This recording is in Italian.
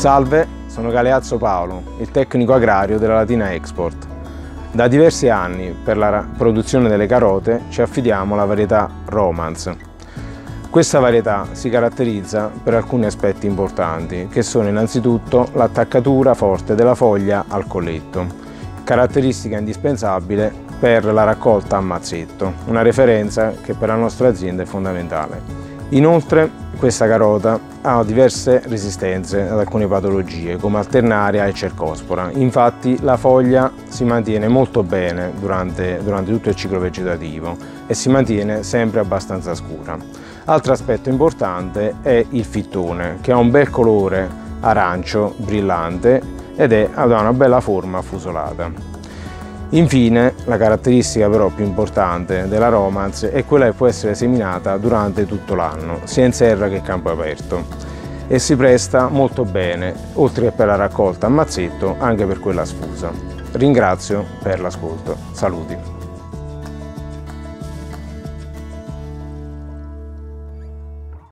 Salve, sono Galeazzo Paolo, il tecnico agrario della Latina Export. Da diversi anni per la produzione delle carote ci affidiamo alla varietà Romance. Questa varietà si caratterizza per alcuni aspetti importanti, che sono innanzitutto l'attaccatura forte della foglia al colletto, caratteristica indispensabile per la raccolta a mazzetto, una referenza che per la nostra azienda è fondamentale. Inoltre questa carota ha diverse resistenze ad alcune patologie come alternaria e cercospora, infatti la foglia si mantiene molto bene durante tutto il ciclo vegetativo e si mantiene sempre abbastanza scura. Altro aspetto importante è il fittone, che ha un bel colore arancio brillante ed ha una bella forma affusolata. Infine, la caratteristica però più importante della Romance è quella che può essere seminata durante tutto l'anno, sia in serra che in campo aperto, e si presta molto bene, oltre che per la raccolta a mazzetto, anche per quella sfusa. Ringrazio per l'ascolto. Saluti!